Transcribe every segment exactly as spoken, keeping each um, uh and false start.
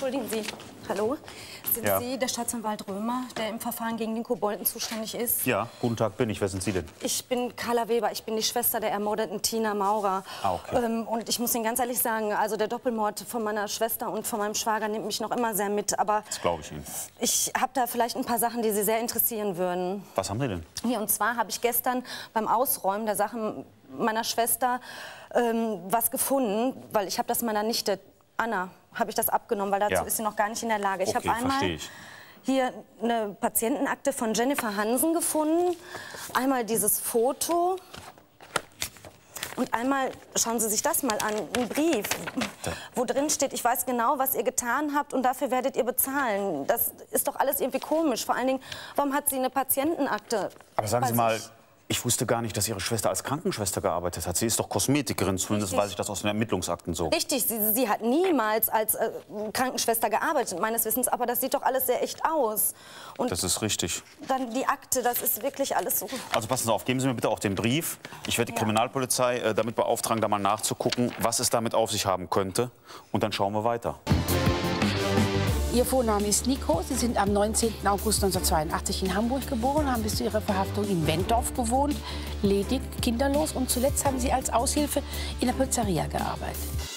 Entschuldigen Sie. Hallo? Sind Ja. Sie der Staatsanwalt Römer, der im Verfahren gegen Nico Bolten zuständig ist? Ja, guten Tag, bin ich. Wer sind Sie denn? Ich bin Carla Weber. Ich bin die Schwester der ermordeten Tina Maurer. Ah, okay. Ähm, und ich muss Ihnen ganz ehrlich sagen, also der Doppelmord von meiner Schwester und von meinem Schwager nimmt mich noch immer sehr mit. Aber Das glaube ich Ihnen. ich habe da vielleicht ein paar Sachen, die Sie sehr interessieren würden. Was haben Sie denn? Hier, und zwar habe ich gestern beim Ausräumen der Sachen meiner Schwester ähm, was gefunden, weil ich habe das meiner Nichte Anna habe ich das abgenommen, weil dazu Ja. ist sie noch gar nicht in der Lage. Ich Okay, habe einmal verstehe ich. hier eine Patientenakte von Jennifer Hansen gefunden, einmal dieses Foto und einmal, schauen Sie sich das mal an, ein Brief, wo drin steht, ich weiß genau, was ihr getan habt und dafür werdet ihr bezahlen. Das ist doch alles irgendwie komisch. Vor allen Dingen, warum hat sie eine Patientenakte? Aber sagen Sie Weiß mal, ich. ich wusste gar nicht, dass Ihre Schwester als Krankenschwester gearbeitet hat. Sie ist doch Kosmetikerin, zumindest Richtig. weiß ich das aus den Ermittlungsakten so. Richtig, sie, sie hat niemals als äh, Krankenschwester gearbeitet, meines Wissens, aber das sieht doch alles sehr echt aus. Und Das ist richtig. dann die Akte, das ist wirklich alles so. Also passen Sie auf, geben Sie mir bitte auch den Brief. Ich werde die Ja. Kriminalpolizei äh, damit beauftragen, da mal nachzugucken, was es damit auf sich haben könnte. Und dann schauen wir weiter. Ihr Vorname ist Nico. Sie sind am neunzehnten August neunzehnhundertzweiundachtzig in Hamburg geboren, haben bis zu ihrer Verhaftung in Wentorf gewohnt, ledig, kinderlos und zuletzt haben Sie als Aushilfe in der Pizzeria gearbeitet.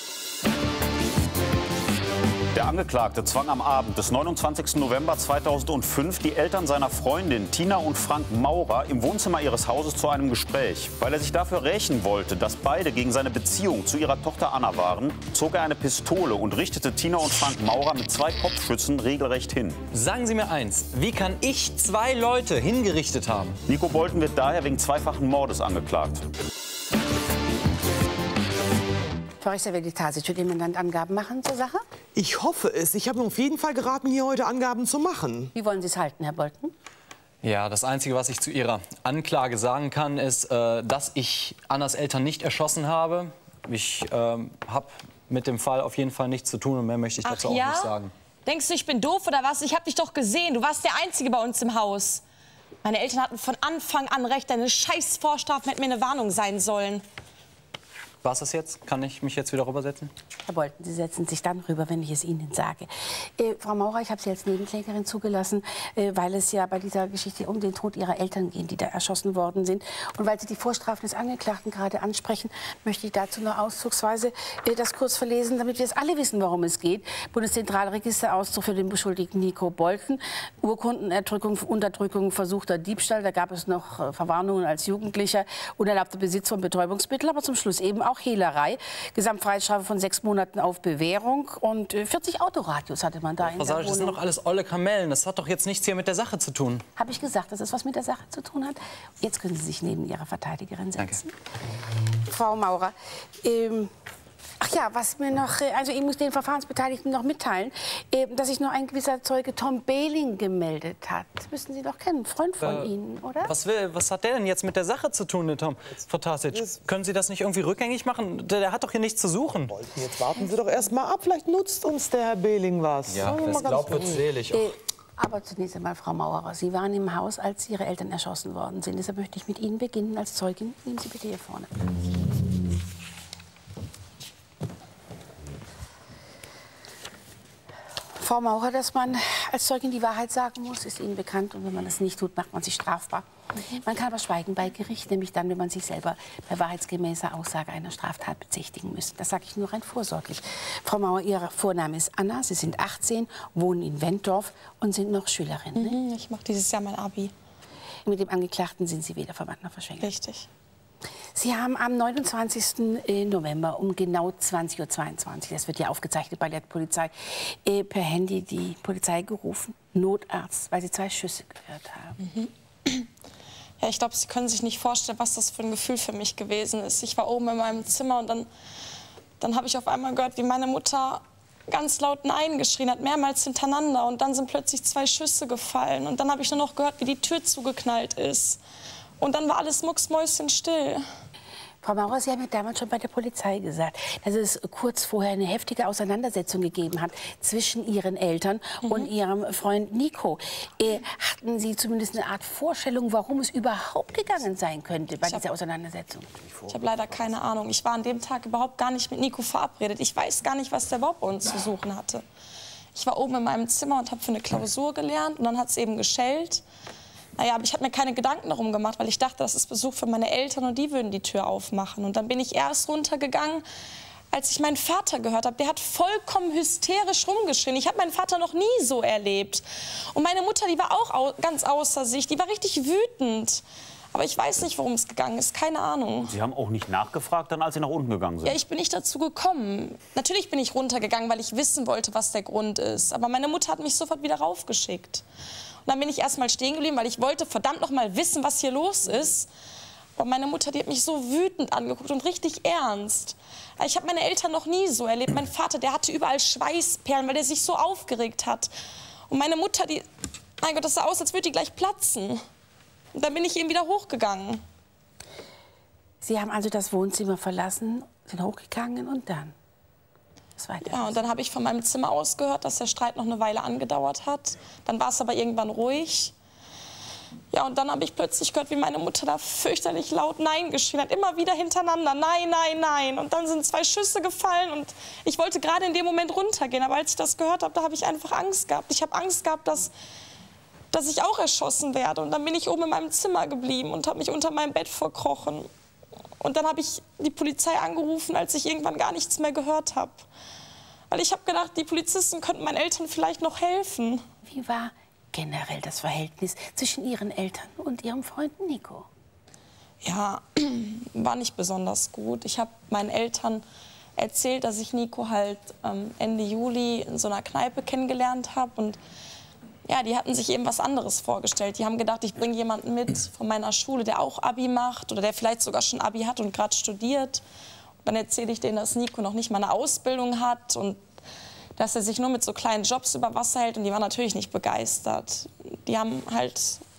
Der Angeklagte zwang am Abend des neunundzwanzigsten November zweitausendfünf die Eltern seiner Freundin Tina und Frank Maurer im Wohnzimmer ihres Hauses zu einem Gespräch. Weil er sich dafür rächen wollte, dass beide gegen seine Beziehung zu ihrer Tochter Anna waren, zog er eine Pistole und richtete Tina und Frank Maurer mit zwei Kopfschüssen regelrecht hin. Sagen Sie mir eins, wie kann ich zwei Leute hingerichtet haben? Nico Bolten wird daher wegen zweifachen Mordes angeklagt. Frau Rechtsanwältin Tasic, wird Ihr Mandant Angaben machen zur Sache? Ich hoffe es. Ich habe ihm auf jeden Fall geraten, hier heute Angaben zu machen. Wie wollen Sie es halten, Herr Bolten? Ja, das Einzige, was ich zu Ihrer Anklage sagen kann, ist, äh, dass ich Annas Eltern nicht erschossen habe. Ich äh, habe mit dem Fall auf jeden Fall nichts zu tun und mehr möchte ich dazu Ach auch ja? nicht sagen. Denkst du, ich bin doof oder was? Ich habe dich doch gesehen. Du warst der Einzige bei uns im Haus. Meine Eltern hatten von Anfang an recht. Deine scheiß Vorstrafen hätten mir eine Warnung sein sollen. Was ist jetzt? Kann ich mich jetzt wieder rübersetzen? Herr Bolten, Sie setzen sich dann rüber, wenn ich es Ihnen sage. Äh, Frau Maurer, ich habe Sie als Nebenklägerin zugelassen, äh, weil es ja bei dieser Geschichte um den Tod Ihrer Eltern geht, die da erschossen worden sind. Und weil Sie die Vorstrafen des Angeklagten gerade ansprechen, möchte ich dazu nur auszugsweise äh, das kurz verlesen, damit wir es alle wissen, worum es geht. Bundeszentralregisterauszug für den Beschuldigten Nico Bolten, Urkundenerdrückung, Unterdrückung, versuchter Diebstahl. Da gab es noch äh, Verwarnungen als Jugendlicher, unerlaubter Besitz von Betäubungsmitteln, aber zum Schluss eben auch Hehlerei. Gesamtfreiheitsstrafe von sechs Monaten auf Bewährung und äh, vierzig Autoradios hatte man da in der Das sind Wohnung. doch alles olle Kamellen. Das hat doch jetzt nichts hier mit der Sache zu tun. Habe ich gesagt, dass es was mit der Sache zu tun hat? Jetzt können Sie sich neben Ihrer Verteidigerin setzen. Danke. Frau Maurer, ähm, ach ja, was mir noch, äh, also ich muss den Verfahrensbeteiligten noch mitteilen, äh, dass sich noch ein gewisser Zeuge Tom Behling gemeldet hat. Das müssen Sie doch kennen, Freund von Äh, Ihnen, oder? Was, will, was hat der denn jetzt mit der Sache zu tun, der Tom? Frau Tasic, können Sie das nicht irgendwie rückgängig machen? Der, der hat doch hier nichts zu suchen. Jetzt warten Sie doch erst mal ab. Vielleicht nutzt uns der Herr Behling was. Ja, Sagen wir wer mal es ganz glaubt, wird ruhig. selig. Äh, aber zunächst einmal, Frau Maurer, Sie waren im Haus, als Ihre Eltern erschossen worden sind. Deshalb möchte ich mit Ihnen beginnen als Zeugin. Nehmen Sie bitte hier vorne. Frau Maurer, dass man als Zeugin die Wahrheit sagen muss, ist Ihnen bekannt. Und wenn man das nicht tut, macht man sich strafbar. Man kann aber schweigen bei Gericht, nämlich dann, wenn man sich selber bei wahrheitsgemäßer Aussage einer Straftat bezichtigen müsste. Das sage ich nur rein vorsorglich. Frau Maurer, Ihr Vorname ist Anna, Sie sind achtzehn, wohnen in Wentorf und sind noch Schülerin. Ne? Mhm, ich mache dieses Jahr mein Abi. Mit dem Angeklagten sind Sie weder verwandt noch verschwängert. Richtig. Sie haben am neunundzwanzigsten November um genau zwanzig Uhr zweiundzwanzig, das wird ja aufgezeichnet bei der Polizei, äh, per Handy die Polizei gerufen, Notarzt, weil Sie zwei Schüsse gehört haben. Mhm. Ja, ich glaube, Sie können sich nicht vorstellen, was das für ein Gefühl für mich gewesen ist. Ich war oben in meinem Zimmer und dann, dann habe ich auf einmal gehört, wie meine Mutter ganz laut Nein geschrien hat, mehrmals hintereinander. Und dann sind plötzlich zwei Schüsse gefallen. Und dann habe ich nur noch gehört, wie die Tür zugeknallt ist. Und dann war alles mucksmäuschenstill. Frau Maurer, Sie haben ja damals schon bei der Polizei gesagt, dass es kurz vorher eine heftige Auseinandersetzung gegeben hat zwischen Ihren Eltern mhm. und Ihrem Freund Nico. Äh, hatten Sie zumindest eine Art Vorstellung, warum es überhaupt gegangen sein könnte bei Ich hab- dieser Auseinandersetzung? Ich habe leider keine Ahnung. Ich war an dem Tag überhaupt gar nicht mit Nico verabredet. Ich weiß gar nicht, was der überhaupt bei uns zu suchen hatte. Ich war oben in meinem Zimmer und habe für eine Klausur gelernt und dann hat es eben geschellt. Naja, aber ich habe mir keine Gedanken darum gemacht, weil ich dachte, das ist Besuch für meine Eltern und die würden die Tür aufmachen. Und dann bin ich erst runtergegangen, als ich meinen Vater gehört habe. Der hat vollkommen hysterisch rumgeschrien. Ich habe meinen Vater noch nie so erlebt. Und meine Mutter, die war auch au ganz außer sich. Die war richtig wütend. Aber ich weiß nicht, worum es gegangen ist. Keine Ahnung. Sie haben auch nicht nachgefragt, dann, als Sie nach unten gegangen sind? Ja, ich bin nicht dazu gekommen. Natürlich bin ich runtergegangen, weil ich wissen wollte, was der Grund ist. Aber meine Mutter hat mich sofort wieder raufgeschickt. Und dann bin ich erst mal stehen geblieben, weil ich wollte verdammt noch mal wissen, was hier los ist. Aber meine Mutter, die hat mich so wütend angeguckt und richtig ernst. Ich habe meine Eltern noch nie so erlebt. Mein Vater, der hatte überall Schweißperlen, weil der sich so aufgeregt hat. Und meine Mutter, die, mein Gott, das sah aus, als würde die gleich platzen. Und dann bin ich eben wieder hochgegangen. Sie haben also das Wohnzimmer verlassen, sind hochgegangen und dann? Was war das? Ja, und dann habe ich von meinem Zimmer aus gehört, dass der Streit noch eine Weile angedauert hat. Dann war es aber irgendwann ruhig. Ja, und dann habe ich plötzlich gehört, wie meine Mutter da fürchterlich laut Nein geschrien hat. Immer wieder hintereinander, nein, nein, nein. Und dann sind zwei Schüsse gefallen und ich wollte gerade in dem Moment runtergehen. Aber als ich das gehört habe, da habe ich einfach Angst gehabt. Ich habe Angst gehabt, dass, dass ich auch erschossen werde. Und dann bin ich oben in meinem Zimmer geblieben und habe mich unter meinem Bett verkrochen. Und dann habe ich die Polizei angerufen, als ich irgendwann gar nichts mehr gehört habe. Weil ich habe gedacht, die Polizisten könnten meinen Eltern vielleicht noch helfen. Wie war generell das Verhältnis zwischen Ihren Eltern und Ihrem Freund Nico? Ja, war nicht besonders gut. Ich habe meinen Eltern erzählt, dass ich Nico halt ähm, Ende Juli in so einer Kneipe kennengelernt habe. Und ja, die hatten sich eben was anderes vorgestellt. Die haben gedacht, ich bringe jemanden mit von meiner Schule, der auch Abi macht oder der vielleicht sogar schon Abi hat und gerade studiert. Und dann erzähle ich denen, dass Nico noch nicht mal eine Ausbildung hat und dass er sich nur mit so kleinen Jobs über Wasser hält. Und die waren natürlich nicht begeistert. Die haben halt,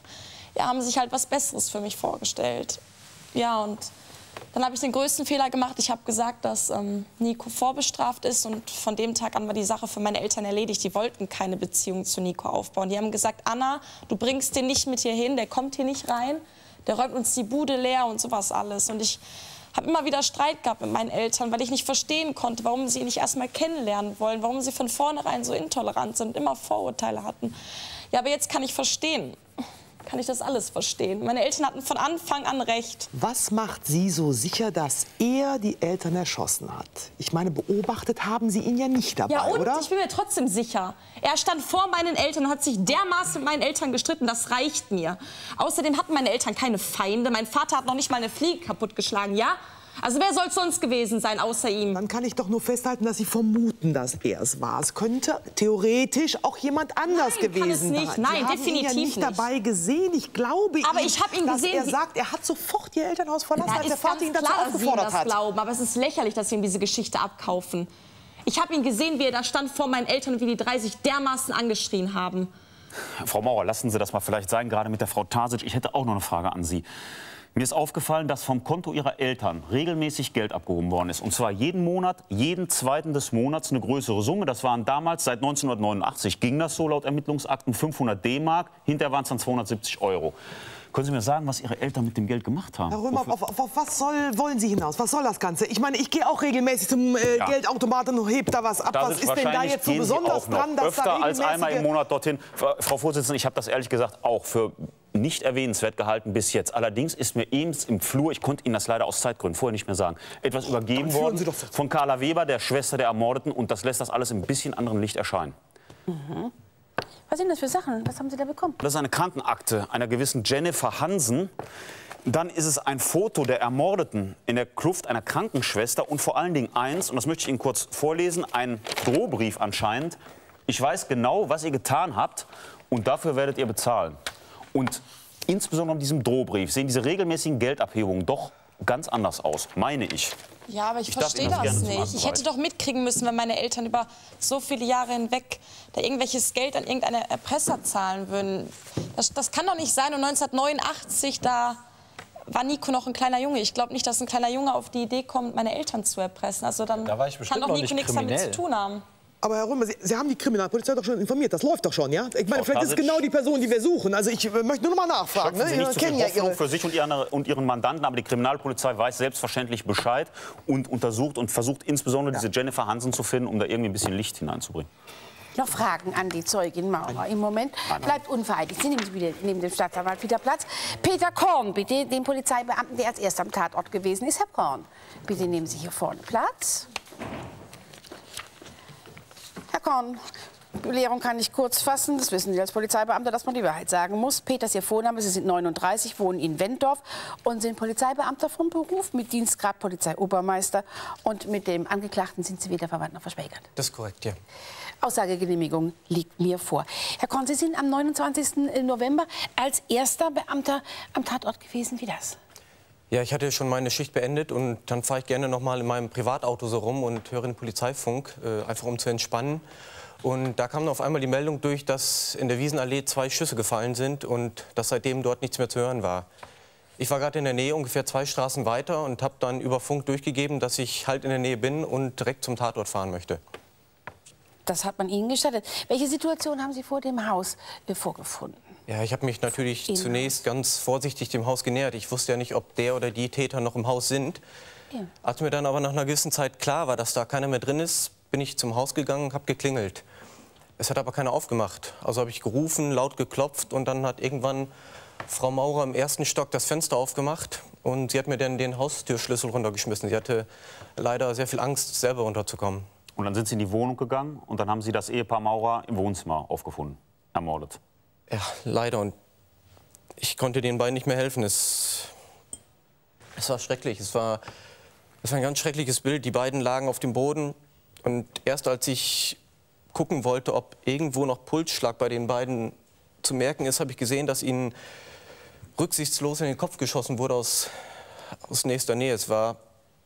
ja, haben sich halt was Besseres für mich vorgestellt. Ja, und dann habe ich den größten Fehler gemacht. Ich habe gesagt, dass ähm, Nico vorbestraft ist. Und von dem Tag an war die Sache für meine Eltern erledigt. Die wollten keine Beziehung zu Nico aufbauen. Die haben gesagt, Anna, du bringst den nicht mit hier hin, der kommt hier nicht rein. Der räumt uns die Bude leer und sowas alles. Und ich habe immer wieder Streit gehabt mit meinen Eltern, weil ich nicht verstehen konnte, warum sie ihn nicht erst mal kennenlernen wollen, warum sie von vornherein so intolerant sind und immer Vorurteile hatten. Ja, aber jetzt kann ich verstehen, kann ich das alles verstehen. Meine Eltern hatten von Anfang an recht. Was macht Sie so sicher, dass er die Eltern erschossen hat? Ich meine, beobachtet haben Sie ihn ja nicht dabei, ja, und oder? Ich bin mir trotzdem sicher. Er stand vor meinen Eltern und hat sich dermaßen mit meinen Eltern gestritten, das reicht mir. Außerdem hatten meine Eltern keine Feinde. Mein Vater hat noch nicht mal eine Fliege kaputtgeschlagen, ja? Also wer soll es sonst gewesen sein, außer ihm? Dann kann ich doch nur festhalten, dass Sie vermuten, dass er es war. Es könnte theoretisch auch jemand anders Nein, gewesen kann es nicht. sein. Nein, Sie haben definitiv ihn ja nicht, nicht dabei gesehen. Ich glaube Aber ihm, ich habe ihn dass gesehen, er sagt, er hat sofort ihr Elternhaus verlassen, Ja, als der ist Vater ganz ihn dazu klar, dass sie ihm aufgefordert das hat. glauben, aber es ist lächerlich, dass sie ihm diese Geschichte abkaufen. Ich habe ihn gesehen, wie er da stand vor meinen Eltern und wie die drei sich dermaßen angeschrien haben. Frau Maurer, lassen Sie das mal vielleicht sein, gerade mit der Frau Tasic. Ich hätte auch noch eine Frage an Sie. Mir ist aufgefallen, dass vom Konto Ihrer Eltern regelmäßig Geld abgehoben worden ist. Und zwar jeden Monat, jeden zweiten des Monats eine größere Summe. Das waren damals, seit neunzehnhundertneunundachtzig ging das so laut Ermittlungsakten, fünfhundert D-Mark. Hinterher waren es dann zweihundertsiebzig Euro. Können Sie mir sagen, was Ihre Eltern mit dem Geld gemacht haben? Herr Römer, auf, auf, auf was soll, wollen Sie hinaus? Was soll das Ganze? Ich meine, ich gehe auch regelmäßig zum äh, Ja. Geldautomaten und heb da was ab. Das was ist denn da jetzt so gehen Sie besonders auch noch dran, dass öfter da als einmal im regelmäßige- Monat dorthin. Frau Vorsitzende, ich habe das ehrlich gesagt auch für nicht erwähnenswert gehalten bis jetzt. Allerdings ist mir eben im Flur, ich konnte Ihnen das leider aus Zeitgründen vorher nicht mehr sagen, etwas übergeben führen worden Sie doch so. von Carla Weber, der Schwester der Ermordeten. Und das lässt das alles in ein bisschen anderen Licht erscheinen. Mhm. Was sind das für Sachen? Was haben Sie da bekommen? Das ist eine Krankenakte einer gewissen Jennifer Hansen. Dann ist es ein Foto der Ermordeten in der Kluft einer Krankenschwester und vor allen Dingen eins, und das möchte ich Ihnen kurz vorlesen, ein Drohbrief anscheinend. Ich weiß genau, was ihr getan habt und dafür werdet ihr bezahlen. Und insbesondere in diesem Drohbrief sehen diese regelmäßigen Geldabhebungen doch ganz anders aus, meine ich. Ja, aber ich, Ich darf verstehe Ihnen das das gerne zum nicht. Akten Ich hätte reichen. doch mitkriegen müssen, wenn meine Eltern über so viele Jahre hinweg da irgendwelches Geld an irgendeine Erpresser zahlen würden. Das, das kann doch nicht sein. Und neunzehnhundertneunundachtzig, da war Nico noch ein kleiner Junge. Ich glaube nicht, dass ein kleiner Junge auf die Idee kommt, meine Eltern zu erpressen. Also dann Da war ich kann bestimmt doch noch Nico nicht nichts damit zu kriminell. tun haben. Aber Herr Römer, Sie, Sie haben die Kriminalpolizei doch schon informiert. Das läuft doch schon, ja? Ich meine, Frau vielleicht ist es Tasic. genau die Person, die wir suchen. Also ich äh, möchte nur noch mal nachfragen. Schöpfen Sie Ne? nicht Wir zu kennen viel ja Hoffnung Ihre... für sich und, ihre, und Ihren Mandanten, aber die Kriminalpolizei weiß selbstverständlich Bescheid und untersucht und versucht insbesondere diese Jennifer Hansen zu finden, um da irgendwie ein bisschen Licht hineinzubringen. noch Fragen an die Zeugin Maurer. Im Moment bleibt unvereidigt. Sie nehmen Sie wieder neben dem Staatsanwalt wieder Platz. Peter Korn, bitte, den Polizeibeamten, der als erster am Tatort gewesen ist. Herr Korn, bitte nehmen Sie hier vorne Platz. Herr Korn, die Belehrung kann ich kurz fassen. Das wissen Sie als Polizeibeamter, dass man die Wahrheit sagen muss. Peter ist Ihr Vorname, Sie sind neununddreißig, wohnen in Wentorf und sind Polizeibeamter vom Beruf mit Dienstgrad Polizeiobermeister. Und mit dem Angeklagten sind Sie weder verwandt noch verschwägert. Das ist korrekt, ja. Aussagegenehmigung liegt mir vor. Herr Korn, Sie sind am neunundzwanzigsten November als erster Beamter am Tatort gewesen. Wie das? Ja, ich hatte schon meine Schicht beendet und dann fahre ich gerne noch mal in meinem Privatauto so rum und höre den Polizeifunk, äh, einfach um zu entspannen. Und da kam auf einmal die Meldung durch, dass in der Wiesenallee zwei Schüsse gefallen sind und dass seitdem dort nichts mehr zu hören war. Ich war gerade in der Nähe, ungefähr zwei Straßen weiter, und habe dann über Funk durchgegeben, dass ich halt in der Nähe bin und direkt zum Tatort fahren möchte. Das hat man Ihnen gestattet. Welche Situation haben Sie vor dem Haus äh, vorgefunden? Ja, ich habe mich natürlich Im zunächst ganz vorsichtig dem Haus genähert. Ich wusste ja nicht, ob der oder die Täter noch im Haus sind. Ja. Als mir dann aber nach einer gewissen Zeit klar war, dass da keiner mehr drin ist, bin ich zum Haus gegangen und habe geklingelt. Es hat aber keiner aufgemacht. Also habe ich gerufen, laut geklopft, und dann hat irgendwann Frau Maurer im ersten Stock das Fenster aufgemacht und sie hat mir dann den Haustürschlüssel runtergeschmissen. Sie hatte leider sehr viel Angst, selber runterzukommen. Und dann sind Sie in die Wohnung gegangen und dann haben Sie das Ehepaar Maurer im Wohnzimmer aufgefunden, ermordet. Ja, leider. Und ich konnte den beiden nicht mehr helfen. Es, es war schrecklich. Es war, es war ein ganz schreckliches Bild. Die beiden lagen auf dem Boden. Und erst als ich gucken wollte, ob irgendwo noch Pulsschlag bei den beiden zu merken ist, habe ich gesehen, dass ihnen rücksichtslos in den Kopf geschossen wurde aus, aus nächster Nähe. Es war,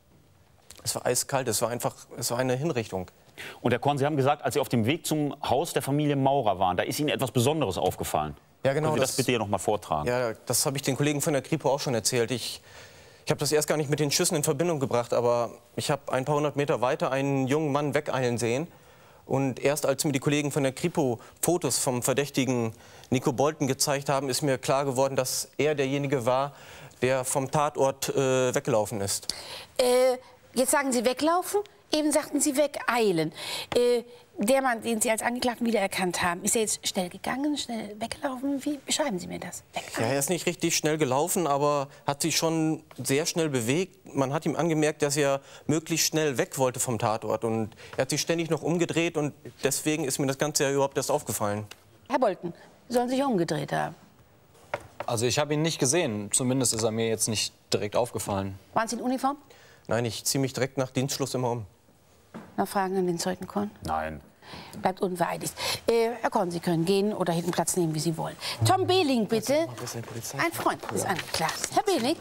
es war eiskalt. Es war einfach, es war eine Hinrichtung. Und Herr Korn, Sie haben gesagt, als Sie auf dem Weg zum Haus der Familie Maurer waren, da ist Ihnen etwas Besonderes aufgefallen. Ja, genau. Können Sie das, das bitte hier noch mal vortragen? Ja, das habe ich den Kollegen von der Kripo auch schon erzählt. Ich, ich habe das erst gar nicht mit den Schüssen in Verbindung gebracht, aber ich habe ein paar hundert Meter weiter einen jungen Mann wegeilen sehen. Und erst als mir die Kollegen von der Kripo Fotos vom verdächtigen Nico Bolten gezeigt haben, ist mir klar geworden, dass er derjenige war, der vom Tatort äh, weggelaufen ist. Äh, jetzt sagen Sie weglaufen, eben sagten Sie wegeilen. Äh, der Mann, den Sie als Angeklagten wiedererkannt haben, ist er jetzt schnell gegangen, schnell weggelaufen? Wie beschreiben Sie mir das? Ja, er ist nicht richtig schnell gelaufen, aber hat sich schon sehr schnell bewegt. Man hat ihm angemerkt, dass er möglichst schnell weg wollte vom Tatort. Und er hat sich ständig noch umgedreht und deswegen ist mir das Ganze ja überhaupt erst aufgefallen. Herr Bolten, Sie sollen sich umgedreht haben. Also ich habe ihn nicht gesehen. Zumindest ist er mir jetzt nicht direkt aufgefallen. Waren Sie in Uniform? Nein, ich ziehe mich direkt nach Dienstschluss immer um. Noch Fragen an den Zeugen Korn? Nein. Bleibt unvereidigt. Äh, Herr Korn, Sie können gehen oder hinten Platz nehmen, wie Sie wollen. Tom Behling, bitte. Ein Freund des Angeklagten. Herr Behling.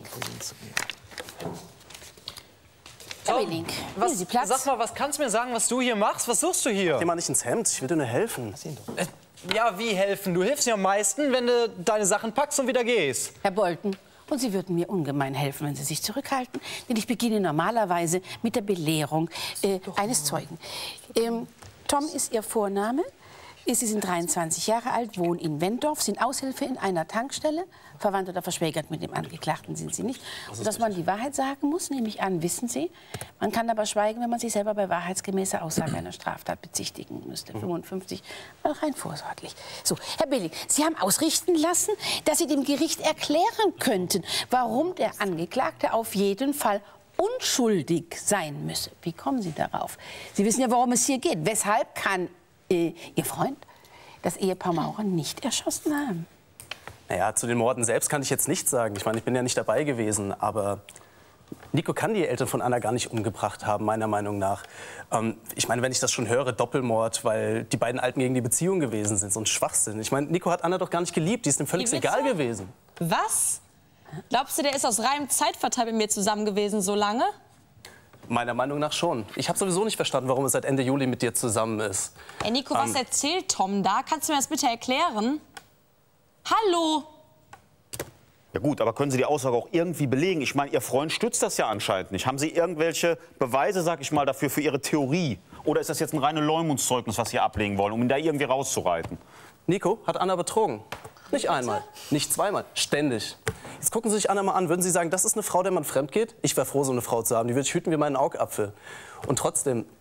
Herr Behling, Was, nehmen Sie Platz. sag mal, was kannst du mir sagen, was du hier machst? Was suchst du hier? Geh mal nicht ins Hemd, ich will dir nur helfen. Äh, ja, wie helfen? Du hilfst mir am meisten, wenn du deine Sachen packst und wieder gehst. Herr Bolten, und Sie würden mir ungemein helfen, wenn Sie sich zurückhalten. Denn ich beginne normalerweise mit der Belehrung äh, eines Zeugen. Ähm, Tom ist Ihr Vorname. Sie sind dreiundzwanzig Jahre alt, wohnen in Wentorf, sind Aushilfe in einer Tankstelle. Verwandt oder verschwägert mit dem Angeklagten sind Sie nicht. Und dass man die Wahrheit sagen muss, nehme ich an, wissen Sie. Man kann aber schweigen, wenn man sich selber bei wahrheitsgemäßer Aussage einer Straftat bezichtigen müsste. fünfundfünfzig, rein vorsorglich. So, Herr Behling, Sie haben ausrichten lassen, dass Sie dem Gericht erklären könnten, warum der Angeklagte auf jeden Fall unschuldig sein müsse. Wie kommen Sie darauf? Sie wissen ja, worum es hier geht. Weshalb kann äh, Ihr Freund das Ehepaar Maurer nicht erschossen haben? Naja, zu den Morden selbst kann ich jetzt nichts sagen. Ich meine, ich bin ja nicht dabei gewesen. Aber Nico kann die Eltern von Anna gar nicht umgebracht haben, meiner Meinung nach. Ähm, ich meine, wenn ich das schon höre, Doppelmord, weil die beiden Alten gegen die Beziehung gewesen sind. So ein Schwachsinn. Ich meine, Nico hat Anna doch gar nicht geliebt. Die ist ihm völlig egal gewesen. Was? Glaubst du, der ist aus reinem Zeitvertreib mit mir zusammen gewesen so lange? Meiner Meinung nach schon. Ich habe sowieso nicht verstanden, warum er seit Ende Juli mit dir zusammen ist. Ey, Nico, was Ähm. erzählt Tom da? Kannst du mir das bitte erklären? Hallo? Ja gut, aber können Sie die Aussage auch irgendwie belegen? Ich meine, Ihr Freund stützt das ja anscheinend nicht. Haben Sie irgendwelche Beweise, sag ich mal, dafür für Ihre Theorie? Oder ist das jetzt ein reines Leumundszeugnis, was Sie ablegen wollen, um ihn da irgendwie rauszureiten? Nico hat Anna betrogen. Nicht einmal, nicht zweimal, ständig. Jetzt gucken Sie sich Anna mal an. Würden Sie sagen, das ist eine Frau, der man fremd geht? Ich wäre froh, so eine Frau zu haben. Die würde ich hüten wie meinen Augapfel. Und trotzdem,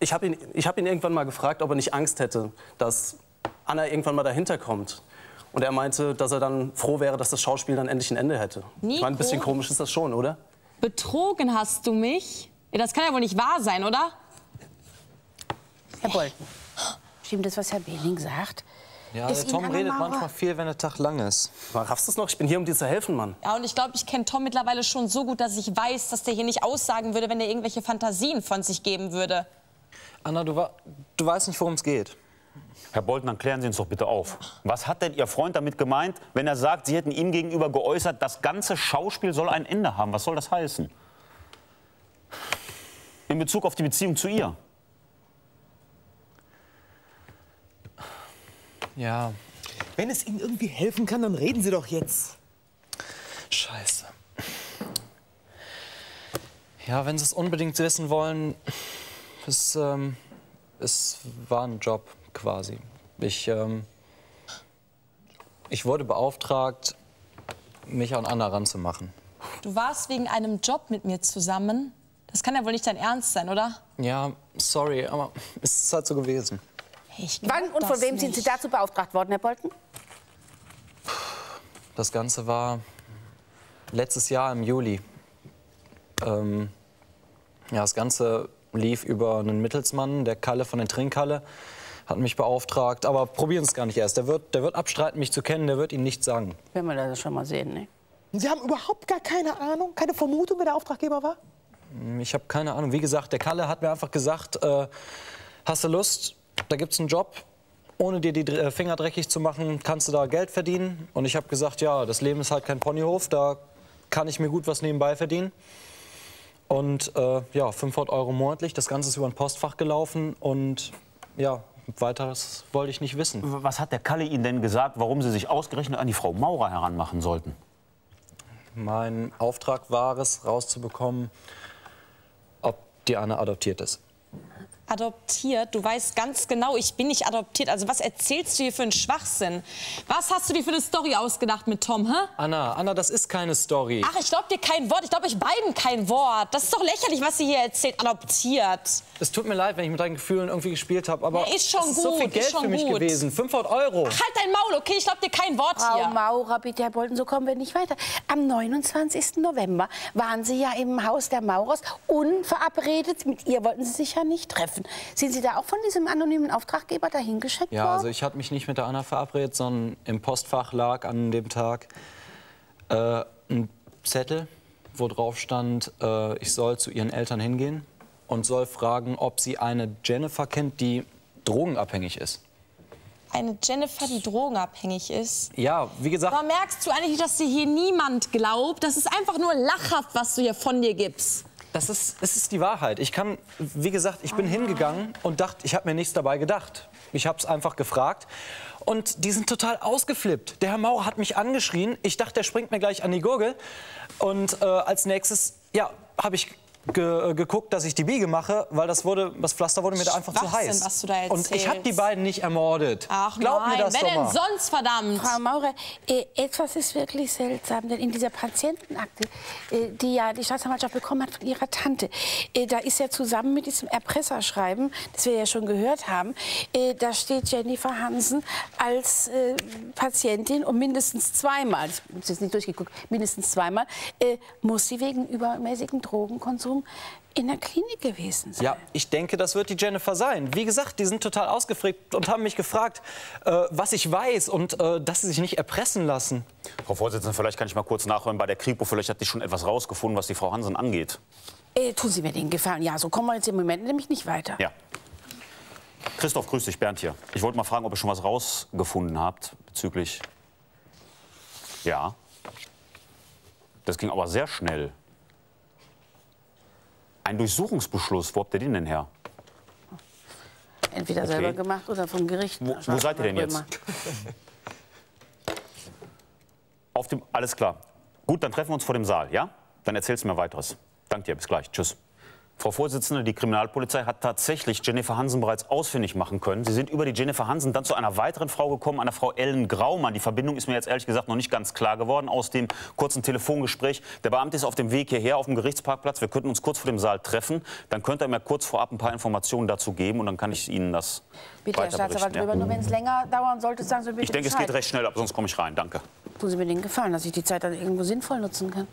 ich habe ihn, ich hab ihn irgendwann mal gefragt, ob er nicht Angst hätte, dass Anna irgendwann mal dahinter kommt. Und er meinte, dass er dann froh wäre, dass das Schauspiel dann endlich ein Ende hätte. Nico? Ich meine, ein bisschen komisch ist das schon, oder? Betrogen hast du mich? Ja, das kann ja wohl nicht wahr sein, oder? Herr Bolten, stimmt das, was Herr Behling sagt? Ja, Ist der Tom Ihnen Anna redet Maurer- manchmal viel, wenn der Tag lang ist. Aber raffst du es noch? Ich bin hier, um dir zu helfen, Mann. Ja, und ich glaube, ich kenne Tom mittlerweile schon so gut, dass ich weiß, dass der hier nicht aussagen würde, wenn er irgendwelche Fantasien von sich geben würde. Anna, du, wa- du weißt nicht, worum es geht. Herr Bolten, dann klären Sie uns doch bitte auf. Was hat denn Ihr Freund damit gemeint, wenn er sagt, Sie hätten ihm gegenüber geäußert, das ganze Schauspiel soll ein Ende haben? Was soll das heißen? In Bezug auf die Beziehung zu ihr. Ja, Wenn es Ihnen irgendwie helfen kann, dann reden Sie doch jetzt. scheiße. Ja, wenn Sie es unbedingt wissen wollen, es, ähm, es war ein Job quasi. Ich, ähm, ich wurde beauftragt, mich an Anna ranzumachen. Du warst wegen einem Job mit mir zusammen? Das kann ja wohl nicht dein Ernst sein, oder? Ja, sorry, aber es ist halt so gewesen. Ich glaub Wann und von das wem sind Sie nicht. dazu beauftragt worden, Herr Bolten? Das Ganze war letztes Jahr im Juli. Ähm, ja, das Ganze lief über einen Mittelsmann, der Kalle von den Trinkhalle, hat mich beauftragt. Aber probieren Sie es gar nicht erst. Der wird, der wird abstreiten, mich zu kennen, der wird Ihnen nichts sagen. Wenn wir das schon mal sehen, ne? Und Sie haben überhaupt gar keine Ahnung, keine Vermutung, wer der Auftraggeber war? Ich habe keine Ahnung. Wie gesagt, der Kalle hat mir einfach gesagt, äh, hast du Lust, da gibt's einen Job. Ohne dir die äh, Finger dreckig zu machen, kannst du da Geld verdienen. Und ich habe gesagt, ja, das Leben ist halt kein Ponyhof, da kann ich mir gut was nebenbei verdienen. Und äh, ja, fünfhundert Euro monatlich, das Ganze ist über ein Postfach gelaufen und ja, weiteres wollte ich nicht wissen. Was hat der Kalle Ihnen denn gesagt, warum Sie sich ausgerechnet an die Frau Maurer heranmachen sollten? Mein Auftrag war es, rauszubekommen, ob die Anna adoptiert ist. Adoptiert? Du weißt ganz genau, ich bin nicht adoptiert. Also was erzählst du hier für einen Schwachsinn? Was hast du dir für eine Story ausgedacht mit Tom, hä? Anna, Anna, das ist keine Story. Ach, ich glaub dir kein Wort. Ich glaub euch beiden kein Wort. Das ist doch lächerlich, was sie hier erzählt. Adoptiert. Es tut mir leid, wenn ich mit deinen Gefühlen irgendwie gespielt habe, aber Ja, ist schon es ist so gut, viel ist Geld schon für mich gut. gewesen. fünfhundert Euro. Halt dein Maul, okay? Ich glaub dir kein Wort Frau hier. Maurer, bitte, Herr Bolten, so kommen wir nicht weiter. Am neunundzwanzigsten November waren Sie ja im Haus der Maurers unverabredet. Mit ihr wollten Sie sich ja nicht treffen. Sind Sie da auch von diesem anonymen Auftraggeber dahin geschickt Ja, worden? also ich hatte mich nicht mit der Anna verabredet, sondern im Postfach lag an dem Tag äh, ein Zettel, wo drauf stand, äh, ich soll zu ihren Eltern hingehen und soll fragen, ob sie eine Jennifer kennt, die drogenabhängig ist. Eine Jennifer, die drogenabhängig ist. Ja, wie gesagt, Aber merkst du eigentlich nicht, dass dir hier niemand glaubt? Das ist einfach nur lachhaft, was du hier von dir gibst. das ist, das ist die Wahrheit. Ich kann, wie gesagt, ich bin hingegangen und dachte, ich habe mir nichts dabei gedacht. Ich habe es einfach gefragt und die sind total ausgeflippt. Der Herr Maurer hat mich angeschrien. Ich dachte, der springt mir gleich an die Gurgel. Und äh, als nächstes, ja, habe ich ge geguckt, dass ich die Biege mache, weil das, wurde, das Pflaster wurde mir da einfach zu Schwachsinn, heiß. was du da und ich habe die erzählst. beiden nicht ermordet. Ach Glaub nein, mir das wer doch denn mal. sonst, verdammt? Frau Maurer, äh, etwas ist wirklich seltsam, denn in dieser Patientenakte, äh, die ja die Staatsanwaltschaft bekommen hat von ihrer Tante, äh, da ist ja zusammen mit diesem Erpresserschreiben, das wir ja schon gehört haben, äh, da steht Jennifer Hansen als äh, Patientin und mindestens zweimal, ich habe jetzt nicht durchgeguckt, mindestens zweimal, äh, muss sie wegen übermäßigem Drogenkonsum in der Klinik gewesen sein. Ja, ich denke, das wird die Jennifer sein. Wie gesagt, die sind total ausgefragt und haben mich gefragt, äh, was ich weiß und äh, dass sie sich nicht erpressen lassen. Frau Vorsitzende, vielleicht kann ich mal kurz nachhören bei der Kripo. Vielleicht hat die schon etwas rausgefunden, was die Frau Hansen angeht. Äh, tun Sie mir den Gefallen. Ja, so kommen wir jetzt im Moment nämlich nicht weiter. Ja. Christoph, grüß dich, Bernd hier. Ich wollte mal fragen, ob ihr schon was rausgefunden habt bezüglich... Ja. Das ging aber sehr schnell. Ein Durchsuchungsbeschluss, wo habt ihr den denn her? Entweder Okay. selber gemacht oder vom Gericht. Wo, wo seid ihr denn jetzt? Auf dem, alles klar. Gut, dann treffen wir uns vor dem Saal, ja? Dann erzählst du mir weiteres. Danke dir, bis gleich. Tschüss. Frau Vorsitzende, die Kriminalpolizei hat tatsächlich Jennifer Hansen bereits ausfindig machen können. Sie sind über die Jennifer Hansen dann zu einer weiteren Frau gekommen, einer Frau Ellen Graumann. Die Verbindung ist mir jetzt ehrlich gesagt noch nicht ganz klar geworden aus dem kurzen Telefongespräch. Der Beamte ist auf dem Weg hierher auf dem Gerichtsparkplatz. Wir könnten uns kurz vor dem Saal treffen. Dann könnte er mir kurz vorab ein paar Informationen dazu geben und dann kann ich Ihnen das Bitte, Herr Staatsanwalt, drüber. Nur wenn es länger dauern sollte, sagen Sie bitte Ich denke, Bescheid. es geht recht schnell, aber sonst komme ich rein. Danke. Tun Sie mir den Gefallen, dass ich die Zeit dann irgendwo sinnvoll nutzen kann.